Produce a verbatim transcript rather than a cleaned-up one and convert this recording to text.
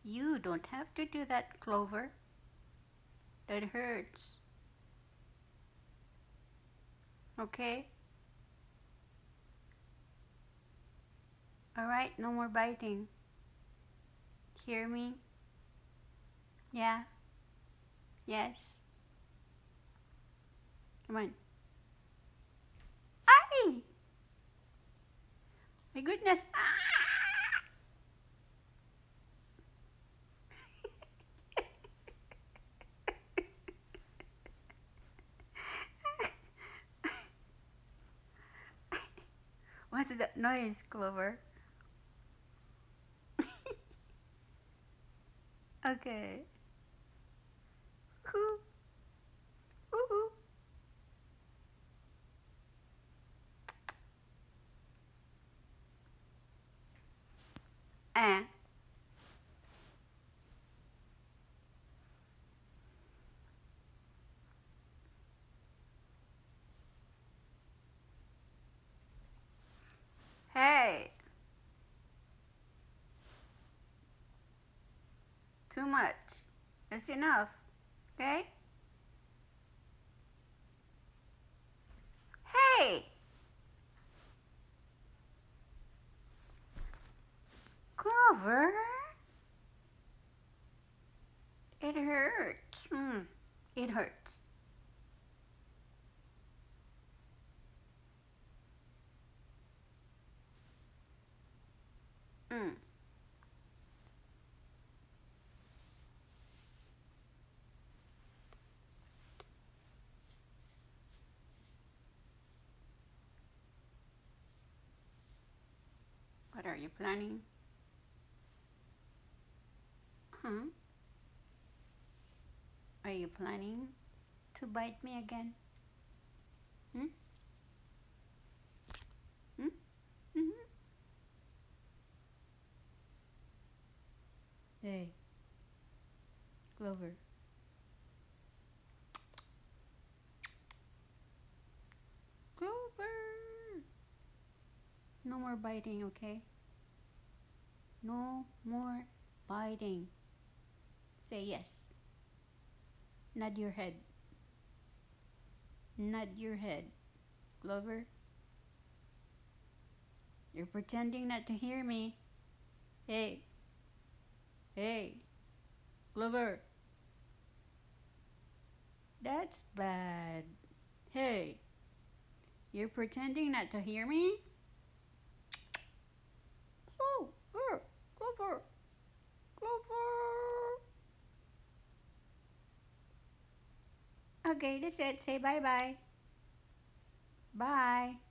You don't have to do that, Clover. That hurts. Okay? Alright, no more biting. Hear me? Yeah? Yes? Come on. Ay! My goodness! Ah! What's that noise, Clover? Okay. Woo. Woo. Ah. Hey. Too much. That's enough. Okay? Hey. Clover. It hurts. Mm. It hurts. Mm. What are you planning? Huh? Are you planning to bite me again? Hmm? Hmm? Mm-hmm. Hey, Clover. Clover! No more biting, okay? No more biting. Say yes. Nod your head. Nod your head. Clover? You're pretending not to hear me. Hey. Hey. Clover. That's bad. Hey. You're pretending not to hear me? Oh, Clover. Clover. Clover. Okay, that's it. Say bye-bye. Bye.